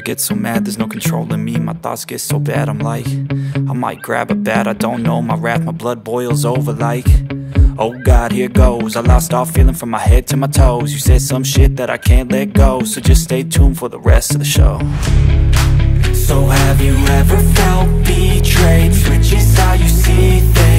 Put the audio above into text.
get so mad, there's no controlling me. My thoughts get so bad, I'm like, I might grab a bat, I don't know. My wrath, my blood boils over like, oh God, here goes. I lost all feeling from my head to my toes. You said some shit that I can't let go, so just stay tuned for the rest of the show. So have you ever felt betrayed? Switches how you see things.